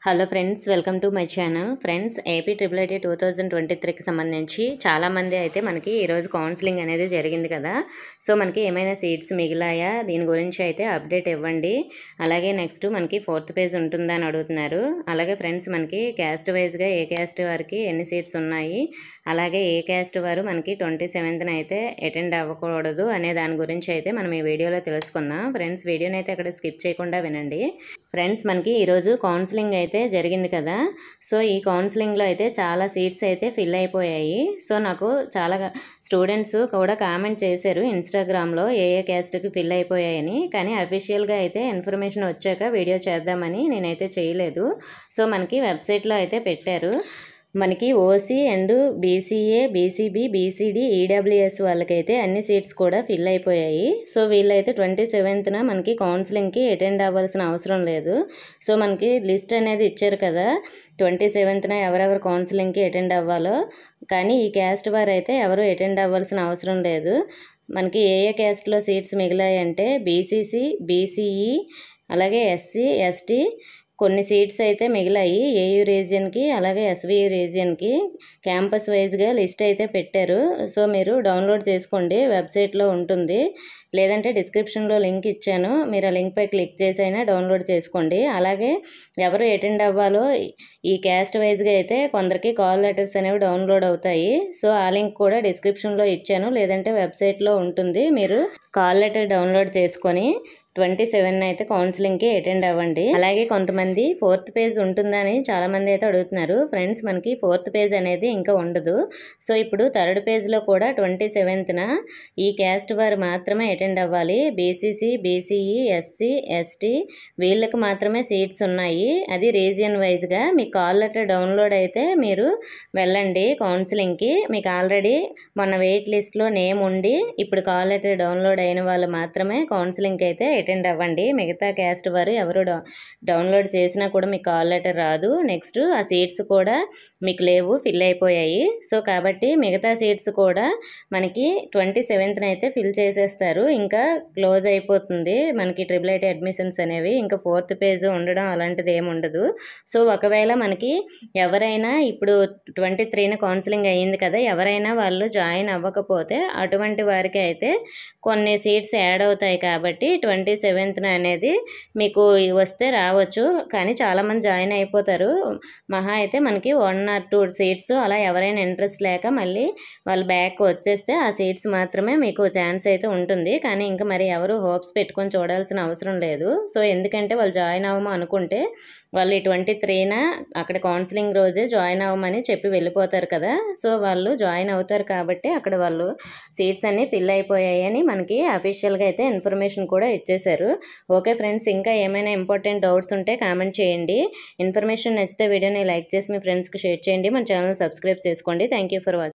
Hello friends, welcome to my channel. Friends, IIIT 2023కి సంబంధించి చాలామంది అయితే మనకి ఈరోజు కౌన్సిలింగ్ అనేది జరిగింది కదా. సో మనకి ఏమైనా సీట్స్ మిగిలాయా, దీని గురించి అయితే అప్డేట్ ఇవ్వండి. అలాగే నెక్స్ట్ మనకి 4th పేజ్ ఉంటుందా అని అడుగుతున్నారు. అలాగే ఫ్రెండ్స్, మనకి క్యాస్ట్ వైజ్గా ఏ క్యాస్ట్ వారికి ఎన్ని సీట్స్ ఉన్నాయి, అలాగే ఏ క్యాస్ట్ వారు మనకి 27th అయితే అటెండ్ అవ్వకూడదు అనే దాని గురించి అయితే మనం ఈ వీడియోలో తెలుసుకుందాం. ఫ్రెండ్స్, వీడియోని అయితే అక్కడ స్కిప్ చేయకుండా వినండి. ఫ్రెండ్స్, మనకి ఈరోజు కౌన్సిలింగ్ అయితే జరిగింది కదా. సో ఈ కౌన్సిలింగ్లో అయితే చాలా సీట్స్ అయితే ఫిల్ అయిపోయాయి. సో నాకు చాలా స్టూడెంట్స్ కూడా కామెంట్ చేశారు ఇన్స్టాగ్రామ్లో ఏ క్యాస్ట్కి ఫిల్ అయిపోయాయని. కానీ అఫీషియల్గా అయితే ఇన్ఫర్మేషన్ వచ్చాక వీడియో చేద్దామని నేనైతే చేయలేదు. సో మనకి వెబ్సైట్లో అయితే పెట్టారు. మనకి OC and BCA, BCB, BCD, EWS వాళ్ళకైతే అన్ని సీట్స్ కూడా ఫిల్ అయిపోయాయి. సో వీళ్ళైతే 27th మనకి కౌన్సిలింగ్కి అటెండ్ అవ్వాల్సిన అవసరం లేదు. సో మనకి లిస్ట్ అనేది ఇచ్చారు కదా 27th ఎవరెవరు కౌన్సిలింగ్కి అటెండ్ అవ్వాలో. కానీ ఈ క్యాస్ట్ వారు అయితే ఎవరు అటెండ్ అవ్వాల్సిన అవసరం లేదు. మనకి ఏ క్యాస్ట్లో సీట్స్ మిగిలాయంటే బీసీసీ, బీసీఈ, అలాగే ఎస్సీ, ఎస్టీ కొన్ని సీట్స్ అయితే మిగిలాయి. ఏయూ రీజియన్కి అలాగే ఎస్వీయూ రీజియన్కి క్యాంపస్ వైజ్గా లిస్ట్ అయితే పెట్టారు. సో మీరు డౌన్లోడ్ చేసుకోండి, వెబ్సైట్లో ఉంటుంది. లేదంటే డిస్క్రిప్షన్లో లింక్ ఇచ్చాను, మీరు ఆ లింక్పై క్లిక్ చేసి అయినా డౌన్లోడ్ చేసుకోండి. అలాగే ఎవరు అటెండ్ అవ్వాలో ఈ క్యాస్ట్ వైజ్గా అయితే కొందరికి కాల్ లెటర్స్ అనేవి డౌన్లోడ్ అవుతాయి. సో ఆ లింక్ కూడా డిస్క్రిప్షన్లో ఇచ్చాను, లేదంటే వెబ్సైట్లో ఉంటుంది. మీరు కాల్ లెటర్ డౌన్లోడ్ చేసుకొని 27 అయితే కౌన్సిలింగ్కి అటెండ్ అవ్వండి. అలాగే కొంతమంది 4th పేజ్ ఉంటుందని చాలామంది అయితే అడుగుతున్నారు. ఫ్రెండ్స్, మనకి 4th పేజ్ అనేది ఇంకా ఉండదు. సో ఇప్పుడు 3rd పేజ్లో కూడా 27th ఈ క్యాస్ట్ వారు మాత్రమే అటెండ్ అవ్వాలి. బీసీసీ, బీసీఈ, ఎస్సీ, ఎస్టీ వీళ్ళకి మాత్రమే సీట్స్ ఉన్నాయి. అది రీజియన్ వైజ్గా. మీ కాల్ లెటర్ డౌన్లోడ్ అయితే మీరు వెళ్ళండి కౌన్సిలింగ్కి. మీకు ఆల్రెడీ మొన్న వెయిట్ లిస్ట్లో నేమ్ ఉండి ఇప్పుడు కాల్ లెటర్ డౌన్లోడ్ అయిన వాళ్ళు మాత్రమే కౌన్సిలింగ్కి అయితే అటెండ్ అవ్వండి. మిగతా క్యాస్ట్ వారు ఎవరు డౌన్లోడ్ చేసినా కూడా మీకు కాల్ లెటర్ రాదు. నెక్స్ట్ ఆ సీట్స్ కూడా మీకు లేవు, ఫిల్ అయిపోయాయి. సో కాబట్టి మిగతా సీట్స్ కూడా మనకి 27th అయితే ఫిల్ చేసేస్తారు. ఇంకా క్లోజ్ అయిపోతుంది మనకి IIIT అడ్మిషన్స్ అనేవి. ఇంకా 4th పేజ్ ఉండడం అలాంటిది ఏమి ఉండదు. సో ఒకవేళ మనకి ఎవరైనా ఇప్పుడు 23 కౌన్సిలింగ్ అయ్యింది కదా, ఎవరైనా వాళ్ళు జాయిన్ అవ్వకపోతే అటువంటి వారికి అయితే కొన్ని సీట్స్ యాడ్ అవుతాయి. కాబట్టి 27th అనేది మీకు వస్తే రావచ్చు. కానీ చాలామంది జాయిన్ అయిపోతారు. మహా అయితే మనకి 1 or 2 సీట్స్ అలా ఎవరైనా ఇంట్రెస్ట్ లేక మళ్ళీ వాళ్ళు బ్యాక్ వచ్చేస్తే ఆ సీట్స్ మాత్రమే మీకు ఛాన్స్ అయితే ఉంటుంది. కానీ ఇంకా మరి ఎవరు హోప్స్ పెట్టుకొని చూడాల్సిన అవసరం లేదు. సో ఎందుకంటే వాళ్ళు జాయిన్ అవ్వము అనుకుంటే వాళ్ళు 23 అక్కడ కౌన్సిలింగ్ రోజే జాయిన్ అవ్వమని చెప్పి వెళ్ళిపోతారు కదా. సో వాళ్ళు జాయిన్ అవుతారు కాబట్టి అక్కడ వాళ్ళు సీట్స్ అన్నీ ఫిల్ అయిపోయాయని మనకి అఫీషియల్గా అయితే ఇన్ఫర్మేషన్ కూడా ఇచ్చేశారు. ఓకే ఫ్రెండ్స్, ఇంకా ఏమైనా ఇంపార్టెంట్ డౌట్స్ ఉంటే కామెంట్ చేయండి. ఇన్ఫర్మేషన్ నచ్చితే వీడియోని లైక్ చేసి మీ ఫ్రెండ్స్కి షేర్ చేయండి. మన ఛానల్ సబ్స్క్రైబ్ చేసుకోండి. Thank you for watching.